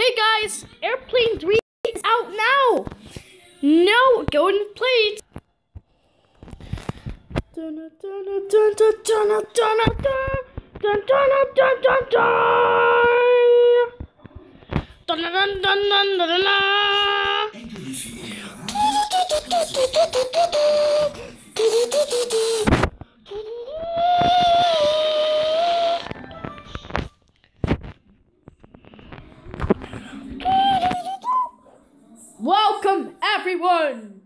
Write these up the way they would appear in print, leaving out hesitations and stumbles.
Hey guys, Airplane 3 is out now. Now go and play it. Welcome everyone!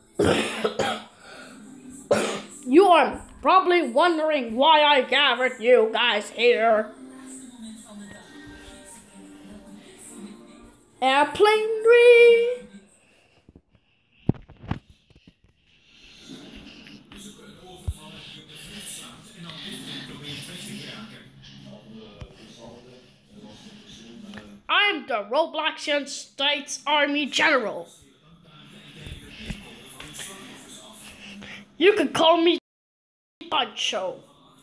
You are probably wondering why I gathered you guys here. Airplane 3! I'm the Robloxian States Army General. You could call me Pancho.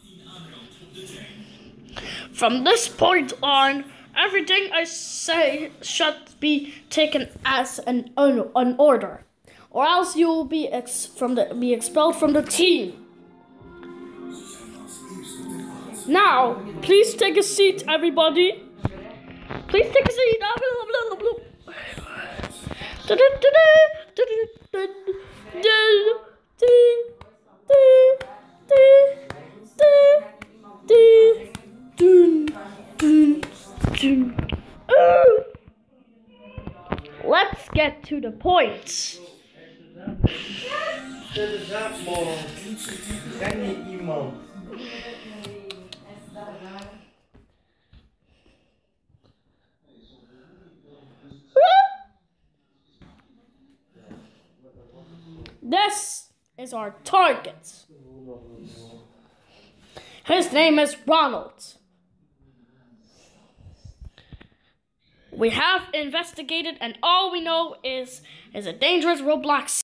From this point on, everything I say should be taken as an order, or else you will be expelled from the team. Now, please take a seat, everybody. Please take a seat. Let's get to the point. This is our target. His name is Ronald. We have investigated, and all we know is a dangerous Roblox